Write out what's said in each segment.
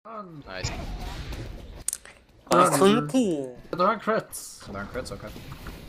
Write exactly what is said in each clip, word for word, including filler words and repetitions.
Nice. Oh, creepy. There aren't crits. There aren't crits, okay.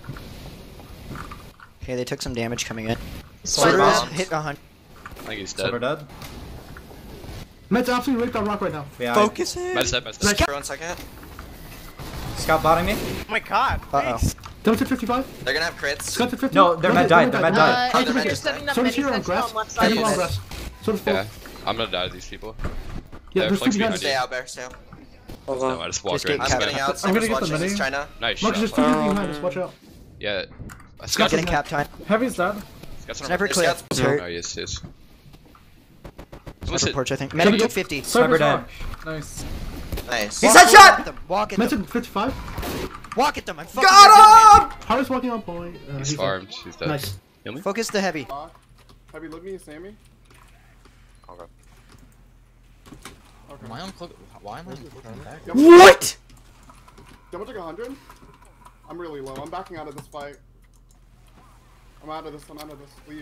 Okay, they took some damage coming in. Silver Silver's bombs. hit a hundred. I think he's Silver dead. dead. Med's absolutely raped on rock right now. Yeah, Focus him! Med's dead, med's dead. For one second. I... Scout botting me. Oh my god. Uh oh. Demon's at fifty-five. They're gonna have crits. Scott's at fifty. No, their med died, their med died. Oh, Uh, they're they're ready. setting up So does many Hero on sets grass. on left side. Hero on Yes. grass. So does Yeah. Full. I'm gonna die to these people. Yeah, They're there's two flexing behind. behind Stay you. out, Bear. Stay out. No, I just walk Just right get into I'm capped. getting Smash. out. I'm Silver's gonna get the watching. He's mini. trying to. Nice Marcus, shot. there's two people behind us. Watch out. Yeah. Scott's Scott's Getting cap time. Heavy's dead. Scott's on Sniper Hey, clear. Scott's- It's Oh, hurt. yes, yes. Sniper porch, I think. Sniper Medic dead. took fifty. Sniper's dead. rock. Nice. Nice. He's Walk- headshot! Walk at them. Walk at Med's them. at fifty-five. Walk at them. I'm fucking Got him! Hardest walking on point. Uh, He's dead. farmed. He's dead. Nice. Heal me? Focus the heavy. Heavy, look me and Sammy. Okay. Okay. Am I on cloak? Why am I on cloak back? What? Demo took a hundred. I'm really low. I'm backing out of this fight. I'm out of this. I'm out of this. Leave.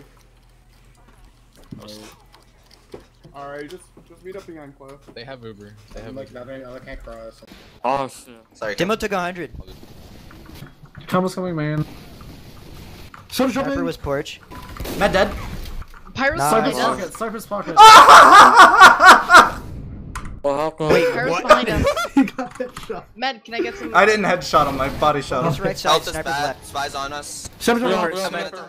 Alright, just just meet up behind Cliff. They have Uber. They have Like Uber. that, I can't cross. Oh shit. Sorry. Demo took a hundred. Combo's coming, man. Soda Sniper jumping. was porch. Med dead. Pyro's Nice. Sniper's behind us. pocket. Sniper's pocket. Wait, Pyro's what? behind us. He got hit shot. Med, can I get some? I didn't headshot him, my body shot That's him. right side. Health is Sniper's bad. left. Spy's on us. Sniper's on I'm rock. gonna-